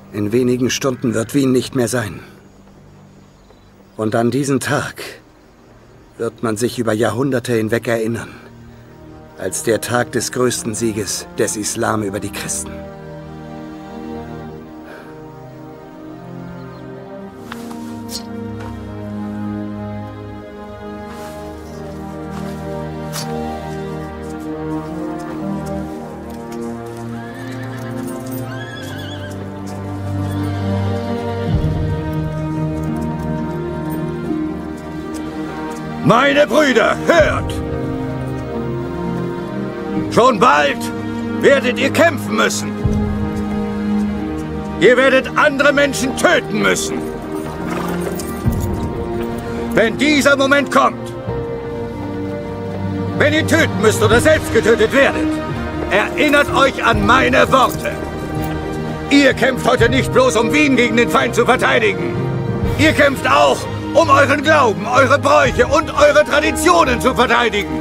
In wenigen Stunden wird Wien nicht mehr sein. Und an diesen Tag wird man sich über Jahrhunderte hinweg erinnern, als der Tag des größten Sieges des Islam über die Christen. Meine Brüder, hört! Schon bald werdet ihr kämpfen müssen. Ihr werdet andere Menschen töten müssen. Wenn dieser Moment kommt, wenn ihr töten müsst oder selbst getötet werdet, erinnert euch an meine Worte. Ihr kämpft heute nicht bloß, um Wien gegen den Feind zu verteidigen. Ihr kämpft auch, um euren Glauben, eure Bräuche und eure Traditionen zu verteidigen.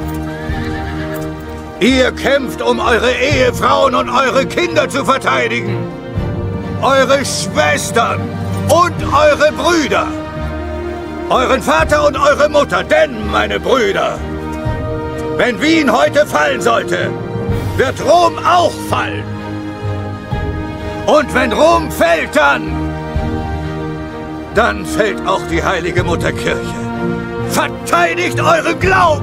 Ihr kämpft, um eure Ehefrauen und eure Kinder zu verteidigen. Eure Schwestern und eure Brüder. Euren Vater und eure Mutter, denn, meine Brüder, wenn Wien heute fallen sollte, wird Rom auch fallen. Und wenn Rom fällt, dann fällt auch die heilige Mutterkirche. Verteidigt euren Glauben!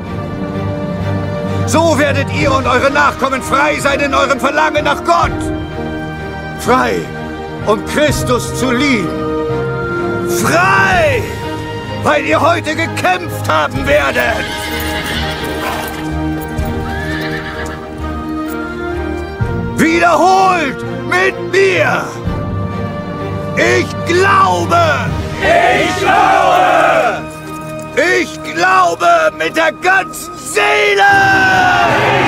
So werdet ihr und eure Nachkommen frei sein in eurem Verlangen nach Gott. Frei, um Christus zu lieben. Frei, weil ihr heute gekämpft haben werdet. Wiederholt mit mir! Ich glaube! Ich glaube! Ich glaube mit der ganzen Seele!